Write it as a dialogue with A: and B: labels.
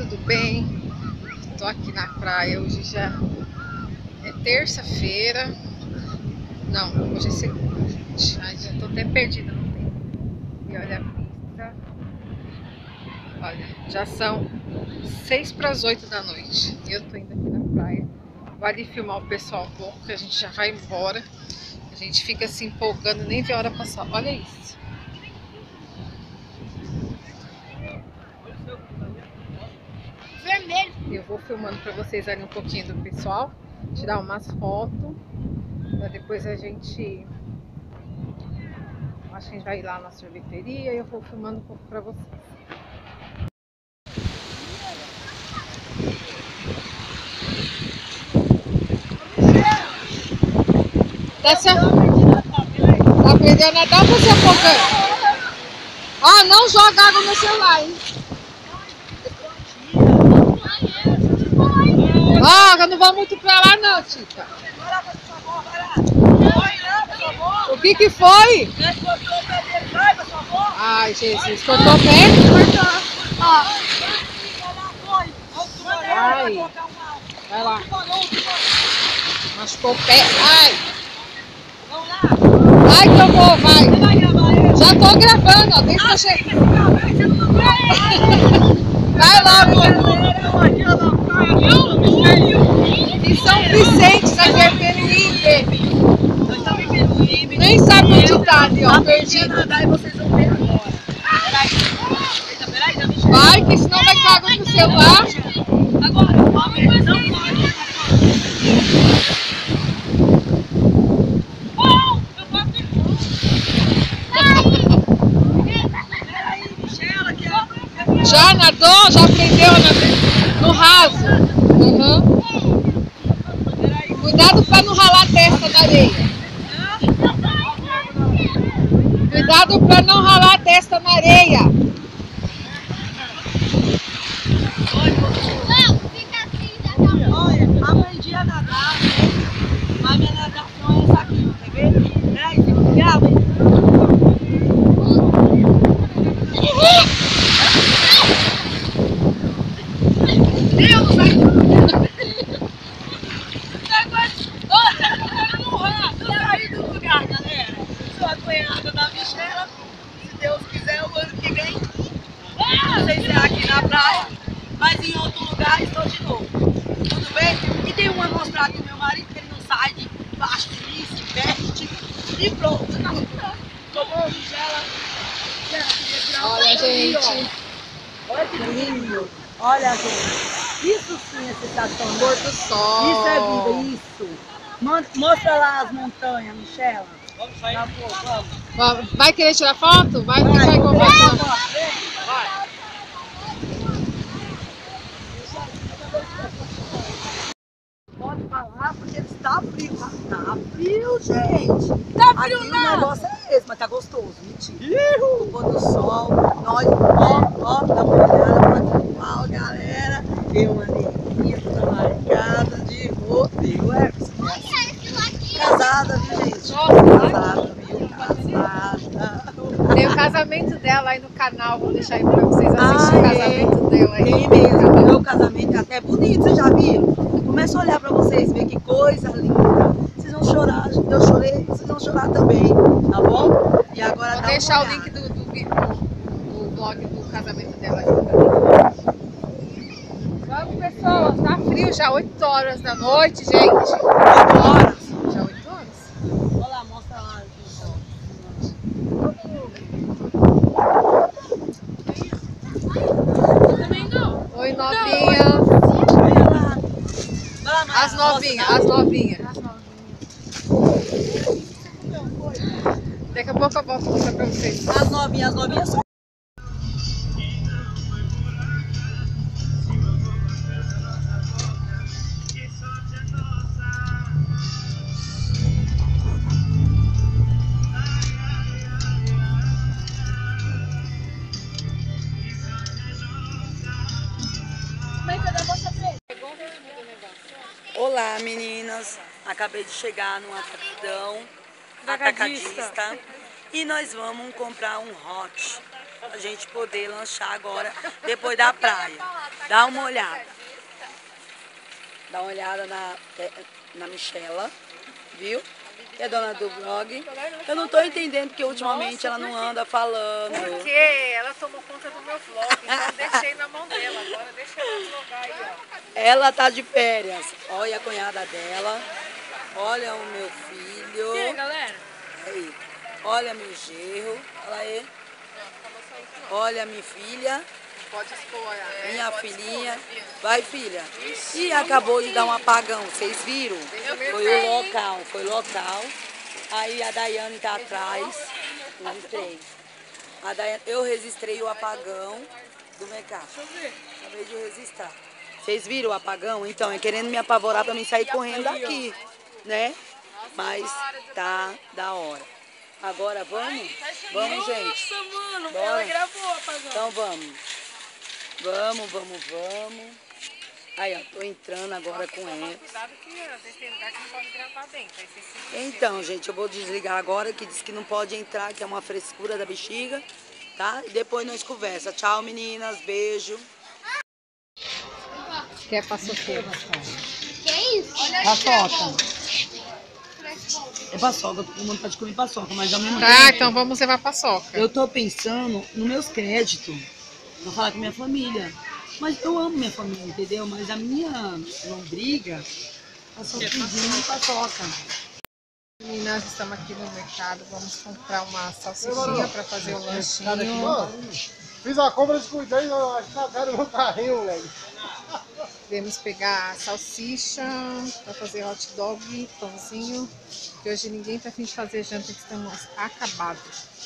A: tudo bem? Tô aqui na praia, hoje já é terça-feira. Não, hoje é segunda, gente. Ai, já tô até perdida no tempo. E olha a vista. Olha, já são 6 para as 8 da noite. E eu tô indo aqui na praia. Vou ali filmar o pessoal um pouco, que a gente já vai embora. A gente fica se empolgando, nem vê a hora passar. Olha isso.
B: Vermelho.
A: Eu vou filmando para vocês ali um pouquinho do pessoal, tirar umas fotos, para depois a gente, acho que a gente vai ir lá na sorveteria e eu vou filmando um pouco para vocês. Tá aprendendo a nadar ou você afogando? Ah, não joga água no celular, hein? Ah, eu não vou muito pra lá não, Tita. O que foi? Ai, Jesus, cortou o pé? Ai, vai lá. Machucou o pé. Ai. Vai que eu vou, vai. Já tô gravando, ó. Deixa eu chegar. Vai logo. Em São Vicente, isso aqui é Peruíbe. Nem sabe onde tá ali, ó, perdido. Vai, que senão vai cair água no celular. Já nadou? Já aprendeu a nadar? No raso? Uhum. Cuidado para não ralar a testa na areia. Cuidado para não ralar a testa na areia.
B: Olha, aprendi a nadar, mas minha natação é essa aqui, tá vendo? Grava. Deus, saí do lugar, galera. Sou a cunhada da Michela. Se Deus quiser, o ano que vem. Não sei se é aqui na praia, mas em outro lugar estou de novo. Tudo bem? E tem uma mostrar do meu marido que ele não sai de baixo de mim, se veste e pronto. Tomou, Michela?
A: Olha, gente.
B: Olha que lindo. Olha, gente. Isso sim é sensação.
A: Pôr do sol.
B: Isso é vida, isso. Mostra lá as montanhas, Michela. Vamos sair. Tá bom, vamos.
A: Vai querer tirar foto? Vai ficar conversando.
B: Vai. Pode falar porque está frio. Tá frio, gente. Tá frio, aqui não. O negócio é esse, mas tá gostoso. Mentira. O pôr do sol. Nós, ó, dá uma olhada. Ó, galera. Tem uma neguinha que tá marcada de rodeio. É, casada, viu, gente? Casada, viu? Casada.
A: Tem o casamento dela aí no canal. Vou deixar aí pra vocês assistirem o casamento dela aí.
B: Tem mesmo. O meu casamento é até bonito, vocês já viram? Começa a olhar pra vocês, ver que coisa linda. Vocês vão chorar, eu chorei, vocês vão chorar também, tá bom? E agora
A: vou
B: dá
A: deixar
B: uma
A: o link do vlog do casamento dela aí. Vamos, pessoal, tá frio já, 8 horas da noite, gente.
B: 8 horas.
A: Já 8 horas?
B: Olha lá, mostra lá. Também não.
A: Oi, novinhas.
B: Olha lá.
A: As novinhas, as novinhas. Daqui a pouco eu volto a mostrar pra vocês.
B: As novinhas são. Olá, meninas. Acabei de chegar no atacadista e nós vamos comprar um hot pra gente poder lanchar agora depois da praia. Dá uma olhada. Dá uma olhada na Michela, viu? Que é dona do blog. Eu não tô entendendo porque ultimamente ela não anda falando.
A: Porque ela tomou conta do meu vlog, então deixei na mão dela. Agora deixa ela vlogar aí, ó.
B: Ela tá de férias. Olha a cunhada dela. Olha o meu filho.
A: E aí, galera?
B: Aí. Olha meu genro. Olha aí. Olha minha filha.
A: Pode expor,
B: Minha filhinha. Vai, filha. E acabou de dar um apagão. Vocês viram? Foi o local. Aí a Daiane tá atrás. Registrei. Eu registrei o apagão do mercado. Acabei de registrar. Vocês viram o apagão? Então, é querendo me apavorar pra mim sair correndo daqui, né? Mas tá da hora. Agora vamos? Vamos, gente.
A: Nossa, mano,
B: bora.
A: ela gravou o apagão.
B: Então vamos. Vamos. Aí, ó, tô entrando agora com ela.
A: Cuidado que às vezes tem lugar que não pode gravar dentro. Aí você se...
B: Então, gente, eu vou desligar agora, que diz que não pode entrar, que é uma frescura da bexiga, tá? E depois nós conversa. Tchau, meninas. Beijo.
A: Quer paçoqueira?
C: Que é isso?
B: Paçoca. É paçoca, eu tô com vontade de comer paçoca, mas ao mesmo
A: Tá,
B: tempo...
A: então vamos levar paçoca.
B: Eu tô pensando nos meus créditos, vou falar com minha família. Mas eu amo minha família, entendeu? Mas a minha lombriga, passou pedindo paçoca.
A: Meninas, estamos aqui no mercado, vamos comprar uma salsichinha para fazer o lanchinho.
D: Fiz uma compra, descuidei, acho que cagaram no carrinho, moleque.
A: Devemos pegar salsicha para fazer hot dog, pãozinho, que hoje ninguém tá afim de fazer janta, que estamos acabados.